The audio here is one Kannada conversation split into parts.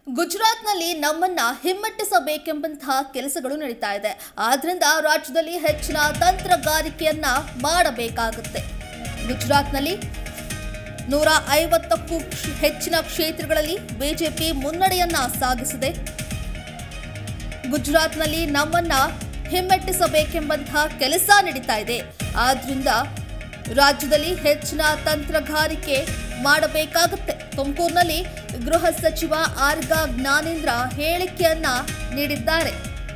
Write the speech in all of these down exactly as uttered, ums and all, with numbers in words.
ಗುಜರಾತ್ನಲ್ಲಿ ನಮ್ಮನ್ನ ಹಿಮ್ಮೆಟ್ಟಿಸಬೇಕೆಂಬಂತಹ ಕೆಲಸಗಳು ನಡೀತಾ ಇದೆ. ಆದ್ರಿಂದ ರಾಜ್ಯದಲ್ಲಿ ಹೆಚ್ಚಿನ ತಂತ್ರಗಾರಿಕೆಯನ್ನ ಮಾಡಬೇಕಾಗುತ್ತೆ. ಗುಜರಾತ್ನಲ್ಲಿ ನೂರ ಐವತ್ತಕ್ಕೂ ಹೆಚ್ಚಿನ ಕ್ಷೇತ್ರಗಳಲ್ಲಿ ಬಿಜೆಪಿ ಮುನ್ನಡೆಯನ್ನ ಸಾಧಿಸಿದೆ. ಗುಜರಾತ್ನಲ್ಲಿ ನಮ್ಮನ್ನ ಹಿಮ್ಮೆಟ್ಟಿಸಬೇಕೆಂಬಂತಹ ಕೆಲಸ ನಡೀತಾ ಇದೆ. ಆದ್ರಿಂದ ರಾಜ್ಯದಲ್ಲಿ ಹೆಚ್ಚಿನ ತಂತ್ರಗಾರಿಕೆ ಮಾಡಬೇಕಾಗುತ್ತೆ. ತುಮಕೂರಿನಲ್ಲಿ ಗೃಹ ಸಚಿವ ಆರ್ಗ ಜ್ಞಾನೇಂದ್ರ ಹೇಳಿಕೆಯನ್ನ ನೀಡಿದ್ದಾರೆ.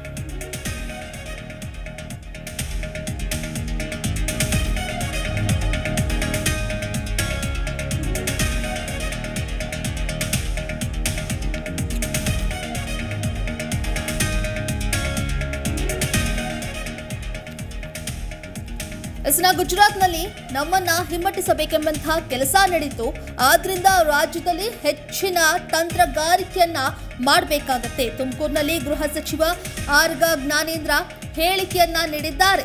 ಎಸ್ನ ಗುಜರಾತ್ನಲ್ಲಿ ನಮ್ಮನ್ನ ಹಿಮ್ಮೆಟ್ಟಿಸಬೇಕೆಂಬಂತಹ ಕೆಲಸ ನಡೆಯಿತು. ಆದ್ರಿಂದ ರಾಜ್ಯದಲ್ಲಿ ಹೆಚ್ಚಿನ ತಂತ್ರಗಾರಿಕೆಯನ್ನ ಮಾಡಬೇಕಾಗತ್ತೆ. ತುಮಕೂರಿನಲ್ಲಿ ಗೃಹ ಸಚಿವ ಆರ್ಗ ಜ್ಞಾನೇಂದ್ರ ಹೇಳಿಕೆಯನ್ನ ನೀಡಿದ್ದಾರೆ.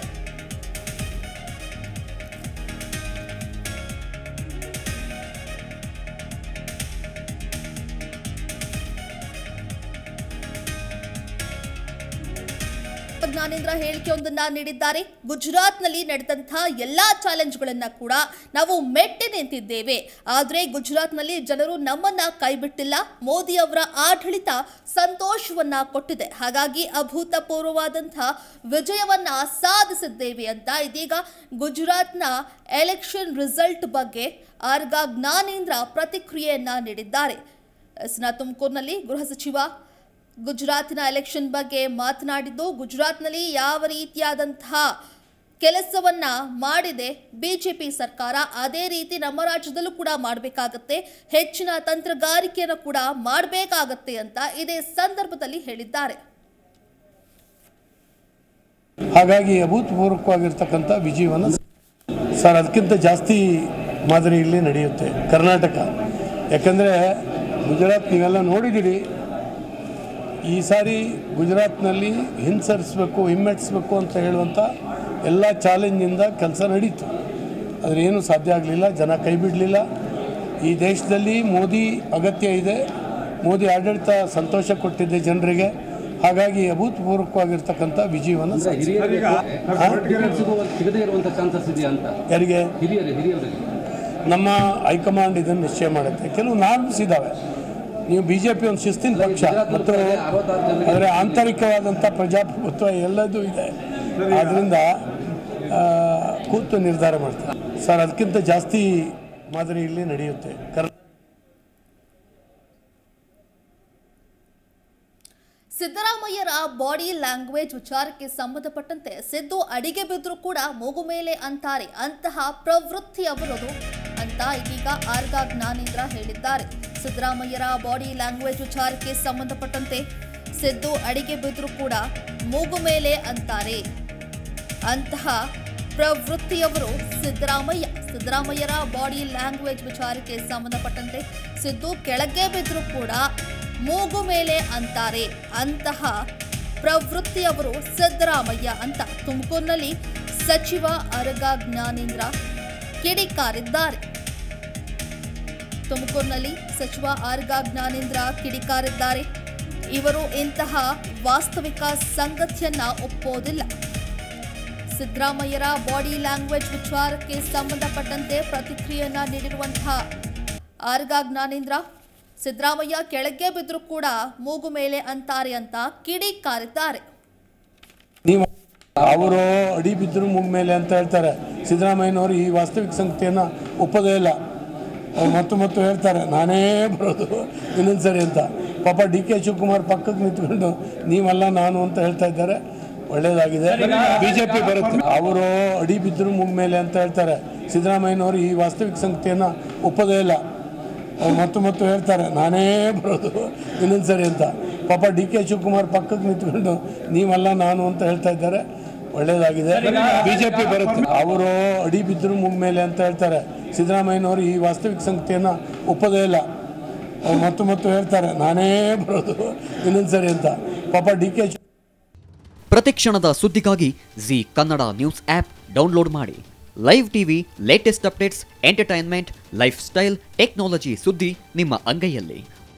ಜ್ಞಾನೇಂದ್ರ ಹೇಳಿಕೆಯೊಂದನ್ನ ನೀಡಿದ್ದಾರೆ. ಗುಜರಾತ್ನಲ್ಲಿ ನಡೆದಂತಹ ಎಲ್ಲಾ ಚಾಲೆಂಜ್ಗಳನ್ನ ಕೂಡ ನಾವು ಮೆಟ್ಟಿ ನಿಂತಿದ್ದೇವೆ. ಆದರೆ ಗುಜರಾತ್ನಲ್ಲಿ ಜನರು ನಮ್ಮನ್ನ ಕೈಬಿಟ್ಟಿಲ್ಲ. ಮೋದಿ ಅವರ ಆಡಳಿತ ಸಂತೋಷವನ್ನ ಕೊಟ್ಟಿದೆ. ಹಾಗಾಗಿ ಅಭೂತಪೂರ್ವವಾದಂತಹ ವಿಜಯವನ್ನ ಸಾಧಿಸಿದ್ದೇವೆ ಅಂತ ಇದೀಗ ಗುಜರಾತ್ನ ಎಲೆಕ್ಷನ್ ರಿಸಲ್ಟ್ ಬಗ್ಗೆ ಆರ್ಗ ಜ್ಞಾನೇಂದ್ರ ಪ್ರತಿಕ್ರಿಯೆಯನ್ನ ನೀಡಿದ್ದಾರೆ. ತುಮಕೂರಿನಲ್ಲಿ ಗೃಹ ಸಚಿವ ಗುಜರಾತಿನ ಎಲೆಕ್ಷನ್ ಬಗ್ಗೆ ಮಾತನಾಡಿದ್ದು, ಗುಜರಾತ್ನಲ್ಲಿ ಯಾವ ರೀತಿಯಾದಂತಹ ಕೆಲಸವನ್ನ ಮಾಡಿದೆ ಬಿಜೆಪಿ ಸರ್ಕಾರ, ಅದೇ ರೀತಿ ನಮ್ಮ ರಾಜ್ಯದಲ್ಲೂ ಕೂಡ ಮಾಡಬೇಕಾಗತ್ತೆ. ಹೆಚ್ಚಿನ ತಂತ್ರಗಾರಿಕೆಯನ್ನು ಕೂಡ ಮಾಡಬೇಕಾಗತ್ತೆ ಅಂತ ಇದೇ ಸಂದರ್ಭದಲ್ಲಿ ಹೇಳಿದ್ದಾರೆ. ಹಾಗಾಗಿ ಅಭೂತಪೂರ್ವಕವಾಗಿರ್ತಕ್ಕಂಥ ವಿಜಯವನ್ನು ಸರ್ ಅದಕ್ಕಿಂತ ಜಾಸ್ತಿ ಮಾದರಿಯಲ್ಲಿ ನಡೆಯುತ್ತೆ ಕರ್ನಾಟಕ. ಯಾಕಂದರೆ ಗುಜರಾತ್ ನೀವೆಲ್ಲ ನೋಡಿದ್ದೀರಿ. ಈ ಸಾರಿ ಗುಜರಾತ್ನಲ್ಲಿ ಹಿಂಸರಿಸಬೇಕು, ಹಿಮ್ಮೆಟ್ಟಿಸಬೇಕು ಅಂತ ಹೇಳುವಂಥ ಎಲ್ಲ ಚಾಲೆಂಜಿಂದ ಕೆಲಸ ನಡೀತು. ಆದರೆ ಏನೂ ಸಾಧ್ಯ ಆಗಲಿಲ್ಲ. ಜನ ಕೈ ಬಿಡಲಿಲ್ಲ. ಈ ದೇಶದಲ್ಲಿ ಮೋದಿ ಅಗತ್ಯ ಇದೆ. ಮೋದಿ ಆಡಳಿತ ಸಂತೋಷ ಕೊಟ್ಟಿದೆ ಜನರಿಗೆ. ಹಾಗಾಗಿ ಅಭೂತಪೂರ್ವಕವಾಗಿರ್ತಕ್ಕಂಥ ವಿಜಯವನ್ನು ಯಾರಿಗೆ ನಮ್ಮ ಹೈಕಮಾಂಡ್ ಇದನ್ನು ನಿಶ್ಚಯ ಮಾಡುತ್ತೆ. ಕೆಲವು ನಾರ್ಮ್ಸ್ ಇದ್ದಾವೆ. ನೀವು ಬಿ ಜೆ ಪಿ ಒಂದು ಶಿಸ್ತಿನ ಪಕ್ಷ ಮತ್ತು ಅದರ ಆಂತರಿಕವಾದಂಥ ಪ್ರಜಾಪ್ರಭುತ್ವ ಎಲ್ಲದೂ ಇದೆ. ಆದ್ದರಿಂದ ಕೂತು ನಿರ್ಧಾರ ಮಾಡ್ತಾರೆ ಸರ್. ಅದಕ್ಕಿಂತ ಜಾಸ್ತಿ ಮಾದರಿಯಲ್ಲಿ ನಡೆಯುತ್ತೆ. ಸಿದ್ದರಾಮಯ್ಯರ ಬಾಡಿ ಲ್ಯಾಂಗ್ವೇಜ್ ವಿಚಾರಕ್ಕೆ ಸಂಬಂಧಪಟ್ಟಂತೆ ಸಿದ್ದು ಅಡಿಗೆ ಬಿದ್ದರೂ ಕೂಡ ಮೂಗು ಮೇಲೆ ಅಂತಾರೆ. ಅಂತಹ ಪ್ರವೃತ್ತಿಯವರದು ಅಂತ ಇದೀಗ ಆರ್ಗ ಜ್ಞಾನೇಂದ್ರ ಹೇಳಿದ್ದಾರೆ. ಸಿದ್ದರಾಮಯ್ಯರ ಬಾಡಿ ಲ್ಯಾಂಗ್ವೇಜ್ ವಿಚಾರಕ್ಕೆ ಸಂಬಂಧಪಟ್ಟಂತೆ ಸಿದ್ದು ಅಡಿಗೆ ಬಿದ್ದರೂ ಕೂಡ ಮೂಗು ಮೇಲೆ ಅಂತಾರೆ. ಅಂತಹ ಪ್ರವೃತ್ತಿಯವರು ಸಿದ್ದರಾಮಯ್ಯ. ಸಿದ್ದರಾಮಯ್ಯರ ಬಾಡಿ ಲ್ಯಾಂಗ್ವೇಜ್ ವಿಚಾರಕ್ಕೆ ಸಂಬಂಧಪಟ್ಟಂತೆ ಸಿದ್ದು ಕೆಳಗೆ ಬಿದ್ದರೂ ಕೂಡ ಮೂಗು ಮೇಲೆ ಅಂತಾರೆ. ಅಂತಹ ಪ್ರವೃತ್ತಿಯವರು ಸಿದ್ದರಾಮಯ್ಯ ಅಂತ ತುಮಕೂರಿನಲ್ಲಿ ಸಚಿವ ಆರ್ಗ ಜ್ಞಾನೇಂದ್ರ ಕಿಡಿಕಾರಿದ್ದಾರೆ. ತುಮಕೂರಿನಲ್ಲಿ ಸಚಿವ ಆರ್ಗ ಜ್ಞಾನೇಂದ್ರ ಕಿಡಿಕಾರಿದ್ದಾರೆ. ಇವರು ಇಂತಹ ವಾಸ್ತವಿಕ ಸಂಗತಿಯನ್ನ ಒಪ್ಪೋದಿಲ್ಲ. ಸಿದ್ದರಾಮಯ್ಯರ ಬಾಡಿ ಲ್ಯಾಂಗ್ವೇಜ್ ವಿಚಾರಕ್ಕೆ ಸಂಬಂಧಪಟ್ಟಂತೆ ಪ್ರತಿಕ್ರಿಯೆಯನ್ನ ನೀಡಿರುವಂತಹ ಆರ್ಗ ಜ್ಞಾನೇಂದ್ರ, ಸಿದ್ದರಾಮಯ್ಯ ಕೆಳಗೆ ಬಿದ್ದರೂ ಕೂಡ ಮೂಗು ಮೇಲೆ ಅಂತಾರೆ ಅಂತ ಕಿಡಿಕಾರಿದ್ದಾರೆ. ಅವರು ಅಡಿ ಬಿದ್ದರೂ ಮೂಗು ಮೇಲೆ ಅಂತ ಹೇಳ್ತಾರೆ. ಸಿದ್ದರಾಮಯ್ಯನವರು ಈ ವಾಸ್ತವಿಕ ಸಂಗತಿಯನ್ನು ಒಪ್ಪೋದೇ ಇಲ್ಲ. ಅವ್ರು ಮತ್ತು ಮತ್ತು ಹೇಳ್ತಾರೆ ನಾನೇ ಬರೋದು ಇನ್ನೊಂದ್ಸರಿ ಅಂತ. ಪಾಪ ಡಿ ಕೆ ಶಿವಕುಮಾರ್ ಪಕ್ಕಕ್ಕೆ ನಿಂತ್ಕೊಂಡು ನೀವಲ್ಲ ನಾನು ಅಂತ ಹೇಳ್ತಾ ಇದ್ದಾರೆ. ಒಳ್ಳೇದಾಗಿದೆ. ಬಿಜೆಪಿ ಬರುತ್ತೆ. ಅವರು ಅಡಿ ಬಿದ್ದರೂ ಮೂಗು ಮೇಲೆ ಅಂತ ಹೇಳ್ತಾರೆ. ಸಿದ್ದರಾಮಯ್ಯನವರು ಈ ವಾಸ್ತವಿಕ ಸಂಗತಿಯನ್ನು ಒಪ್ಪೋದೇ ಇಲ್ಲ. ಅವ್ರು ಮತ್ತು ಮತ್ತು ಹೇಳ್ತಾರೆ ನಾನೇ ಬರೋದು ಇನ್ನೊಂದ್ಸರಿ ಅಂತ. ಪಾಪ ಡಿ ಕೆ ಶಿವಕುಮಾರ್ ಪಕ್ಕಕ್ಕೆ ನಿಂತ್ಕೊಂಡು ನೀವಲ್ಲ ನಾನು ಅಂತ ಹೇಳ್ತಾ ಇದ್ದಾರೆ. ಒಳ್ಳೇದಾಗಿದೆ. ಬಿಜೆಪಿ ಬರುತ್ತೆ. ಅವರು ಅಡಿ ಬಿದ್ದರೂ ಮೂಗು ಮೇಲೆ ಅಂತ ಹೇಳ್ತಾರೆ. ಸಿದ್ದರಾಮಯ್ಯನವರು ಈ ವಾಸ್ತವಿಕ ಸಂಗತಿಯನ್ನು ಒಪ್ಪೋದೇ ಇಲ್ಲ. ಅವ್ರು ಮತ್ತು ಮತ್ತು ಹೇಳ್ತಾರೆ ನಾನೇ ಬರೋದು ಇನ್ನೊಂದ್ಸರಿ ಅಂತ. ಪಾಪ ಡಿ ಕೆ ಪ್ರತಿಕ್ಷಣದ ಸುದ್ದಿಗಾಗಿ Zee Kannada news app download ಮಾಡಿ. Live TV, latest updates, entertainment, lifestyle, technology ಸುದ್ದಿ ನಿಮ್ಮ ಅಂಗೈಯಲ್ಲಿ.